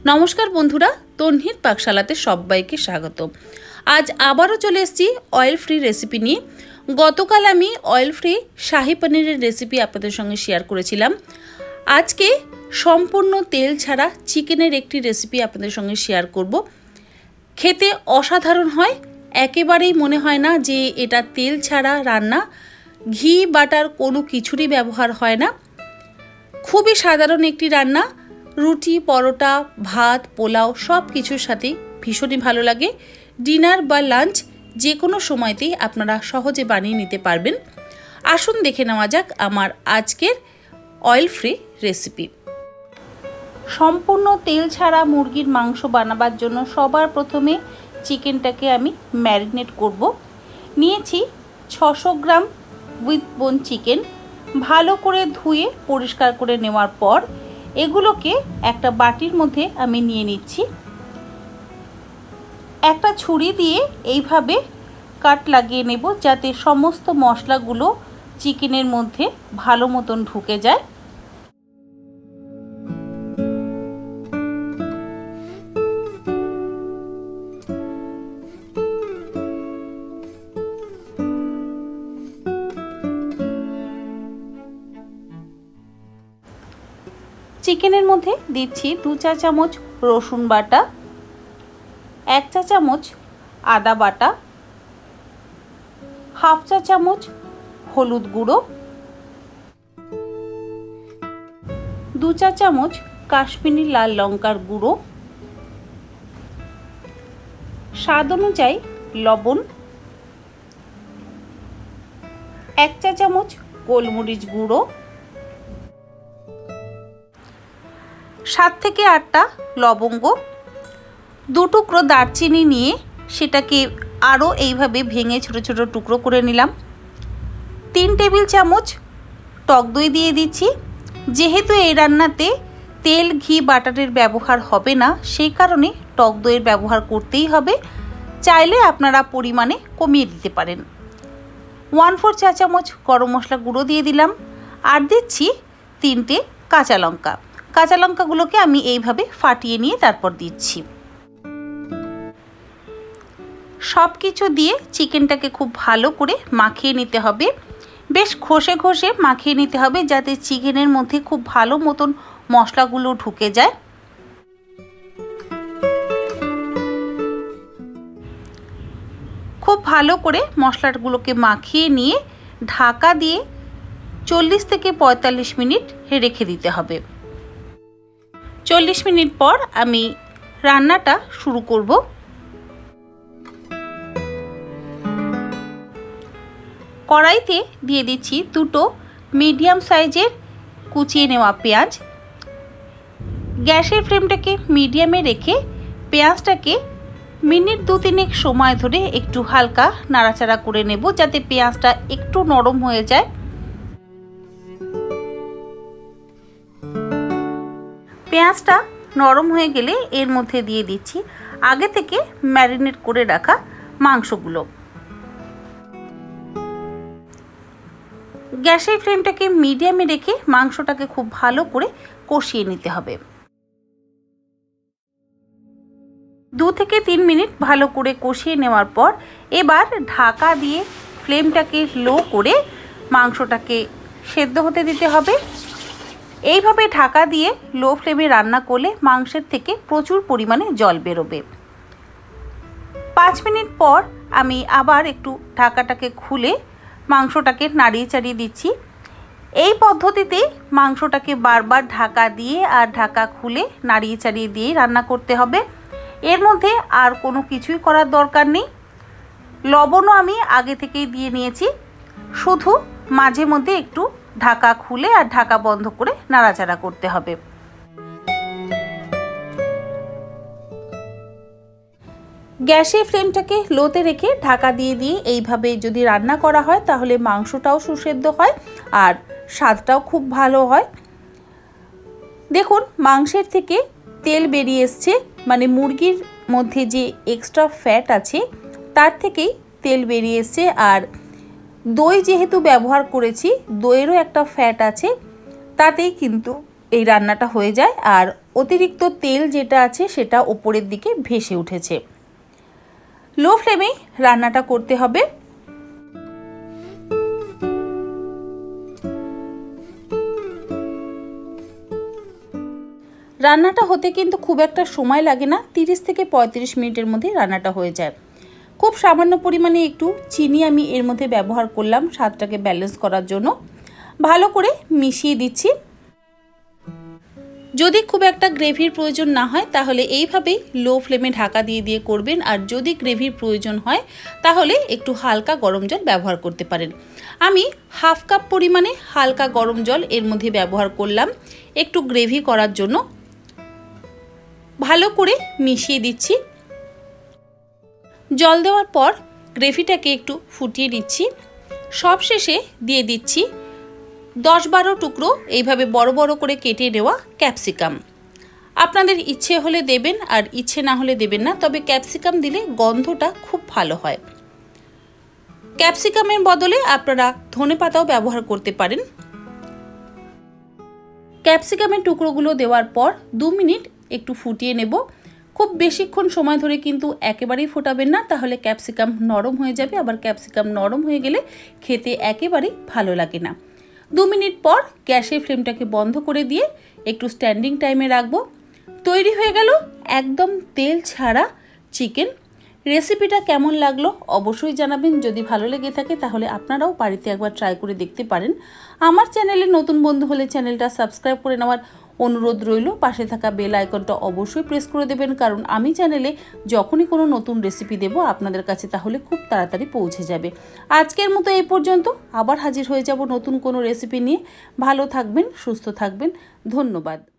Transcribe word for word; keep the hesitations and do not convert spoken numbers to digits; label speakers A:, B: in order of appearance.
A: নমস্কার বন্ধুরা, তন্হির পাকশালাতে সবাইকে স্বাগত। আজ আবারও চলে এসেছি অয়েল ফ্রি রেসিপি নিয়ে। গতকাল আমি অয়েল ফ্রি শাহি পনিরের রেসিপি আপনাদের সঙ্গে শেয়ার করেছিলাম। আজকে সম্পূর্ণ তেল ছাড়া চিকেনের একটি রেসিপি আপনাদের সঙ্গে শেয়ার করব। খেতে অসাধারণ হয়, একেবারেই মনে হয় না যে এটা তেল ছাড়া রান্না। ঘি বাটার কোনো কিছুরই ব্যবহার হয় না। খুবই সাধারণ একটি রান্না, রুটি, পরোটা, ভাত, পোলাও সব কিছুর সাথে ভীষণই ভালো লাগে। ডিনার বা লাঞ্চ যে কোনো সময়তেই আপনারা সহজে বানিয়ে নিতে পারবেন। আসুন দেখে নেওয়া যাক আমার আজকের অয়েল ফ্রি রেসিপি। সম্পূর্ণ তেল ছাড়া মুরগির মাংস বানাবার জন্য সবার প্রথমে চিকেনটাকে আমি ম্যারিনেট করব। নিয়েছি ছশো গ্রাম উইথ বোন চিকেন। ভালো করে ধুয়ে পরিষ্কার করে নেওয়ার পর এগুলোকে একটা বাটির মধ্যে আমি নিয়ে নিচ্ছি। একটা ছুরি দিয়ে এইভাবে কাট লাগিয়ে নেব যাতে সমস্ত মশলাগুলো চিকেনের মধ্যে ভালো মতন ঢুকে যায়। চিকেনের মধ্যে দিচ্ছি দু চা চামচ রসুন বাটা, এক চা চামচ আদা বাটা, হাফ চা চামচ হলুদ গুঁড়ো, দু চা চামচ কাশ্মীরি লাল লঙ্কার গুঁড়ো, স্বাদ অনুযায়ী লবণ, এক চা চামচ গোলমরিচ গুঁড়ো, সাত থেকে আটটা লবঙ্গ, দু টুকরো দারচিনি নিয়ে সেটাকে আরও এইভাবে ভেঙে ছোটো ছোটো টুকরো করে নিলাম। তিন টেবিল চামচ টক দই দিয়ে দিচ্ছি। যেহেতু এই রান্নাতে তেল, ঘি, বাটারের ব্যবহার হবে না, সেই কারণে টক দইয়ের ব্যবহার করতেই হবে। চাইলে আপনারা পরিমাণে কমিয়ে দিতে পারেন। ওয়ান ফোর চা চামচ গরম মশলা গুঁড়ো দিয়ে দিলাম। আর দিচ্ছি তিনটে কাঁচা লঙ্কা। কাঁচা লঙ্কাগুলোকে আমি এইভাবে ফাটিয়ে নিয়ে তারপর দিচ্ছি। সব কিছু দিয়ে চিকেনটাকে খুব ভালো করে মাখিয়ে নিতে হবে। বেশ ঘষে ঘষে মাখিয়ে নিতে হবে যাতে চিকেনের মধ্যে খুব ভালো মতন মশলাগুলো ঢুকে যায়। খুব ভালো করে মশলাগুলোকে মাখিয়ে নিয়ে ঢাকা দিয়ে চল্লিশ থেকে পঁয়তাল্লিশ মিনিট রেখে দিতে হবে। চল্লিশ মিনিট পর আমি রান্নাটা শুরু করব। কড়াইতে দিয়ে দিচ্ছি দুটো মিডিয়াম সাইজের কুচিয়ে নেওয়া পেঁয়াজ। গ্যাসের ফ্লেমটাকে মিডিয়ামে রেখে পেঁয়াজটাকে মিনিট দু তিনেক সময় ধরে একটু হালকা নাড়াচাড়া করে নেব যাতে পেঁয়াজটা একটু নরম হয়ে যায়। পেঁয়াজটা নরম হয়ে গেলে এর মধ্যে দিয়ে দিচ্ছি আগে থেকে ম্যারিনেট করে রাখা মাংসগুলো। গ্যাসের ফ্লেমটাকে মিডিয়ামে রেখে মাংসটাকে খুব ভালো করে কষিয়ে নিতে হবে। দু থেকে তিন মিনিট ভালো করে কষিয়ে নেওয়ার পর এবার ঢাকা দিয়ে ফ্লেমটাকে লো করে মাংসটাকে সেদ্ধ হতে দিতে হবে। এইভাবে ঢাকা দিয়ে লো ফ্লেমে রান্না করলে মাংসের থেকে প্রচুর পরিমাণে জল বেরোবে। পাঁচ মিনিট পর আমি আবার একটু ঢাকাটাকে খুলে মাংসটাকে নাড়িয়ে চাড়িয়ে দিচ্ছি। এই পদ্ধতিতে মাংসটাকে বারবার ঢাকা দিয়ে আর ঢাকা খুলে নাড়িয়ে চাড়িয়ে দিয়ে রান্না করতে হবে। এর মধ্যে আর কোনো কিছুই করার দরকার নেই। লবণও আমি আগে থেকেই দিয়ে নিয়েছি, শুধু মাঝে মধ্যে একটু ঢাকা খুলে আর ঢাকা বন্ধ করে নাড়াচাড়া করতে হবে। গ্যাসের ফ্লেমটাকে লোতে রেখে ঢাকা দিয়ে দিয়ে এইভাবে যদি রান্না করা হয় তাহলে মাংসটাও সুসেদ্ধ হয় আর স্বাদটাও খুব ভালো হয়। দেখুন মাংসের থেকে তেল বেরিয়ে এসছে, মানে মুরগির মধ্যে যে এক্সট্রা ফ্যাট আছে তার থেকেই তেল বেরিয়ে এসছে। আর দই যেহেতু ব্যবহার করেছি, দইয়েরও একটা ফ্যাট আছে, তাতেই কিন্তু এই রান্নাটা হয়ে যায়। আর অতিরিক্ত তেল যেটা আছে সেটা ওপরের দিকে ভেসে উঠেছে। লো ফ্লেমেই রান্নাটা করতে হবে। রান্নাটা হতে কিন্তু খুব একটা সময় লাগে না, তিরিশ থেকে পঁয়ত্রিশ মিনিটের মধ্যে রান্নাটা হয়ে যায়। খুব সামান্য পরিমাণে একটু চিনি আমি এর মধ্যে ব্যবহার করলাম স্বাদটাকে ব্যালেন্স করার জন্য। ভালো করে মিশিয়ে দিচ্ছি। যদি খুব একটা গ্রেভির প্রয়োজন না হয় তাহলে এইভাবেই লো ফ্লেমে ঢাকা দিয়ে দিয়ে করবেন, আর যদি গ্রেভির প্রয়োজন হয় তাহলে একটু হালকা গরম জল ব্যবহার করতে পারেন। আমি হাফ কাপ পরিমাণে হালকা গরম জল এর মধ্যে ব্যবহার করলাম একটু গ্রেভি করার জন্য। ভালো করে মিশিয়ে দিচ্ছি। জল দেওয়ার পর গ্রেভিটাকে একটু ফুটিয়ে নিচ্ছি। সবশেষে দিয়ে দিচ্ছি দশ বারো টুকরো এইভাবে বড় বড় করে কেটে নেওয়া ক্যাপসিকাম। আপনাদের ইচ্ছে হলে দেবেন আর ইচ্ছে না হলে দেবেন না, তবে ক্যাপসিকাম দিলে গন্ধটা খুব ভালো হয়। ক্যাপসিকামের বদলে আপনারা ধনেপাতাও ব্যবহার করতে পারেন। ক্যাপসিকামের টুকরোগুলো দেওয়ার পর দু মিনিট একটু ফুটিয়ে নেব। খুব বেশিক্ষণ সময় ধরে কিন্তু একেবারেই ফোটাবেন না, তাহলে ক্যাপসিকাম নরম হয়ে যাবে, আবার ক্যাপসিকাম নরম হয়ে গেলে খেতে একেবারেই ভালো লাগে না। দু মিনিট পর গ্যাসের ফ্লেমটাকে বন্ধ করে দিয়ে একটু স্ট্যান্ডিং টাইমে রাখবো। তৈরি হয়ে গেল একদম তেল ছাড়া চিকেন। রেসিপিটা কেমন লাগলো অবশ্যই জানাবেন। যদি ভালো লেগে থাকে তাহলে আপনারাও বাড়িতে একবার ট্রাই করে দেখতে পারেন। আমার চ্যানেলে নতুন বন্ধু হলে চ্যানেলটা সাবস্ক্রাইব করে নেওয়ার অনুরোধ রইল। পাশে থাকা বেল আইকনটা অবশ্যই প্রেস করে দেবেন, কারণ আমি চ্যানেলে যখনই কোনো নতুন রেসিপি দেব আপনাদের কাছে তাহলে খুব তাড়াতাড়ি পৌঁছে যাবে। আজকের মতো এই পর্যন্ত, আবার হাজির হয়ে যাব নতুন কোনো রেসিপি নিয়ে। ভালো থাকবেন, সুস্থ থাকবেন, ধন্যবাদ।